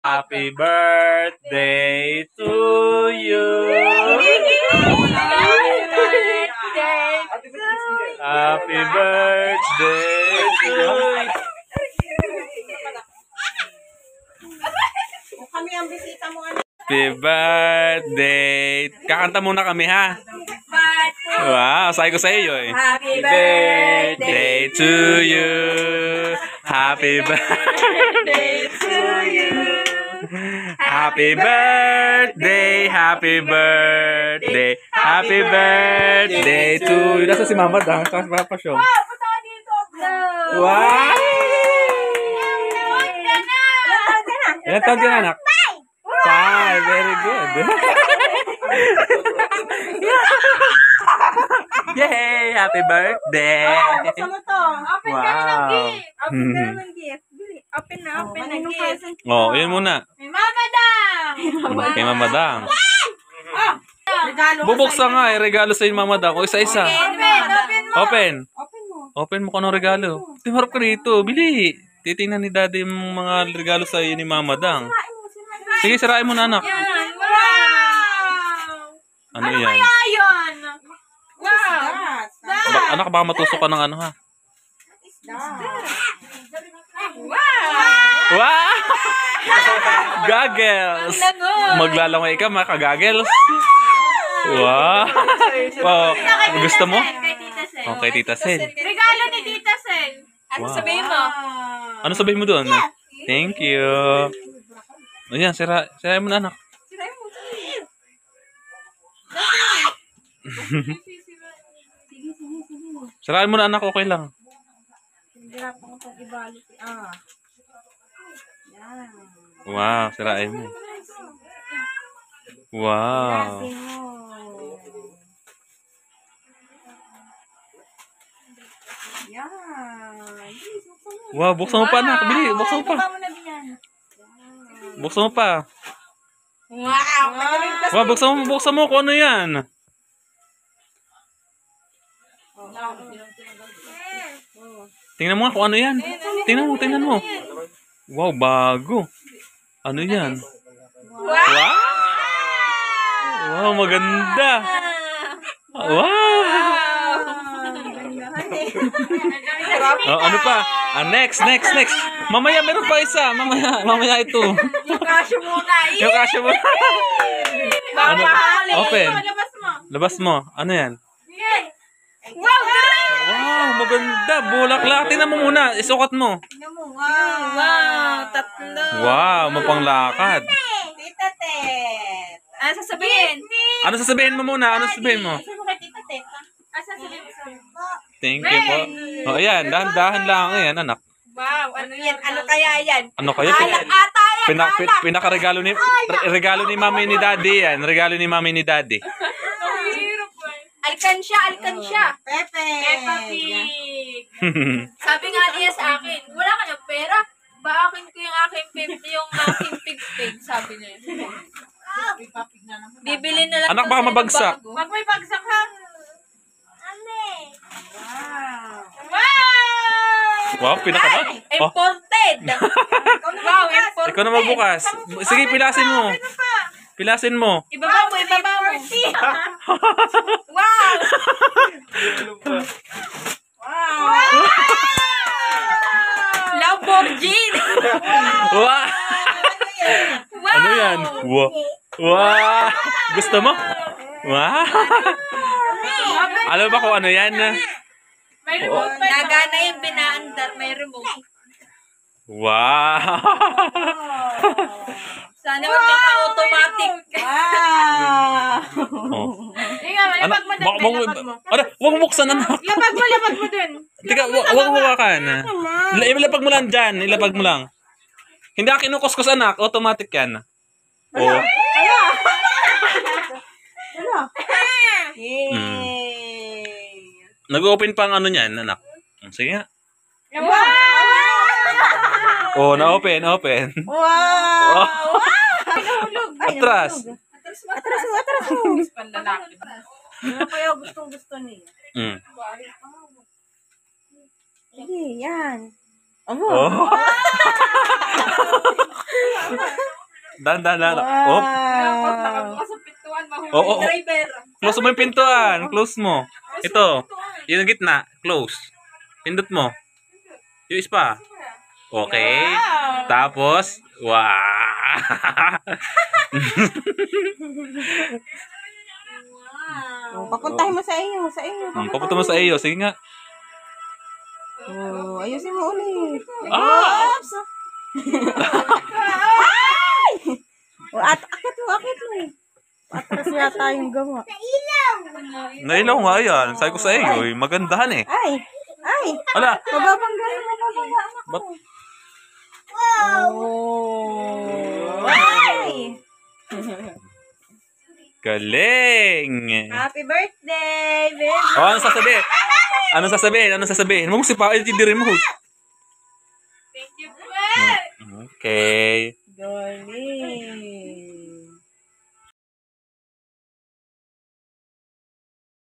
Happy birthday to you. Happy birthday to you. Kami ang bisita mo. Happy birthday. Kakanta muna kami, ha? Wow, sabi ko sa iyo eh. Happy birthday to you. Happy birthday to you. Happy birthday, happy birthday, happy birthday to you. Nasa si Mama Dang, kakapasyon. Wow, punta ka dito. Wow! Ilan taon ka na, anak? 5. Very good. Yay! Happy birthday! Buksan mo to. Open ka na ng gift. Open ka na ng gift. Open na gift. Oh, yun muna. May Mama Dang! Kay Mama Dang. Oh! Regalo ka Bubuksan nga eh, regalo sa Mama Dang. O isa-isa. Open mo. Open mo kung anong regalo. Timarap ka rito. Bili. Titingnan ni Daddy yung mga regalo sa iyo ni Mama Dang. Sige, sirain mo na, anak. Yan. Wow! Ano yan? Kaya yun? Wow! Anak, baka matusok ka ng ano, ha? Wow! Wow! Goggles! Maglalangoy ka, maka-goggles. Wow! Wow! Gusto mo? Kay Tita Sel. Oh, kay Tita Sel. Regalo ni Tita Sel. Ano Wow. sabihin mo? Ano sabihin mo doon? Thank you. Ayan, sirain mo na, anak. Sirain mo na, anak. Okay lang. Hirap ako itong ibalik. Yan. Wow, sirain mo. Wow. Yan. Wow, buksan mo pa, anak. Bili, buksan mo pa. Buksan mo pa. Wow! Wow, buksan mo kung ano yan. Tingnan mo nga kung ano yan. Tingnan mo. Wow, bago. Ano yan? Wow! Wow, maganda. Wow! Oh, ano pa? Next. Mamaya meron pa isa. Mamaya ito. Yung kasyo muna. Yung kasya mo. Ano? Open. Labas mo. Ano yan? Wow! Wow, maganda. Bulaklak. Tingnan mo muna. Isukat mo. Wow! Tatlo. Wow, mapanglakad. Tita Tet. Ano sasabihin? Ano sasabihin mo muna? Ano sasabihin mo? Sabi mo kay Tita Tet. Sasabihin mo. Thank you po. Oh, ayan. Dahan-dahan lang. Ayan, anak. Wow! Ano yan? Ano kaya yan? Ano kaya? Alak ata yan! Pinakaregalo regalo ni Mami ni Daddy yan. Regalo ni Mami ni Daddy. Alkansya. Pepe Pig. Sabi nga niya sa akin, wala ka ng pera? Baakin ko yung aking pig, sabi niya. Bibili na lang. Anak, baka mabagsak. Wag may bagsak ha. Wow, pinaka. Imported. Wow, imported. Ikaw na magbukas. Sige, pilasin mo. Pilasin mo. Ibaba mo. Wow. Lamborghini. Wow! Ano yan? Wow! Gusto mo? Wow! Alam ba kung ano yan? May remote pa. Nagana yung binaandar, may remote. Wow! Sana wag naka-automatic. Oh. Lapag mo din. Ano? Huwag mo buksan, anak. Lapag mo din. Tika, huwag mo hawakan. Ilapag mo lang dyan. Ilapag mo lang. Hindi ka kinukuskus, anak. Automatic yan. Oh. Nag-open pa ang ano niyan, anak. Sige nga. Oh, na-open. Wow! Atras. Panlalaki. Ano kaya gustong-gusto niya? Sige, yan. Oh. Dahan. Op. Nakabukas sa pintuan, mahuli Oo. driver. Close mo yung pintuan. Close mo. Ito. Yung gitna. Close. Pindot mo. Yung ispa. Okay. Tapos, wow. Oh, papuntahin mo sa iyo. Papunta mo sa iyo. Sige nga. Oh, ayusin mo ulit. Ah! Oops! Ay! Oh, akit mo. Atras yata yung gawa. Nailaw nga yan. Sabi ko sa iyo. Magandahan eh. Ay! Wala. Mababanggaan. Ba't? Oh! Ay! Galing. Happy birthday, baby! Oh, Ano sasabihin? Huwag mo sipain yung remote. Thank you, po. Okay. Galing!